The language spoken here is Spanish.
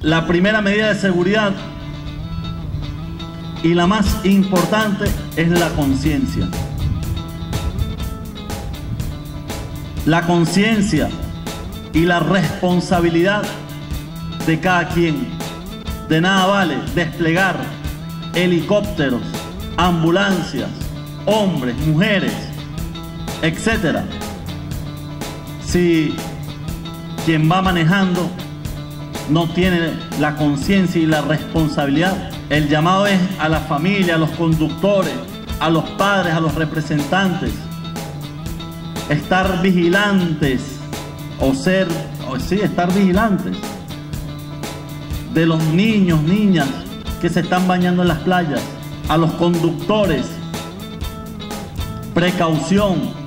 la primera medida de seguridad y la más importante es la conciencia. La conciencia y la responsabilidad de cada quien. De nada vale desplegar helicópteros, ambulancias, hombres, mujeres, etc. si quien va manejando no tiene la conciencia y la responsabilidad. El llamado es a la familia, a los conductores, a los padres, a los representantes, estar vigilantes estar vigilantes de los niños, niñas que se están bañando en las playas, a los conductores, precaución.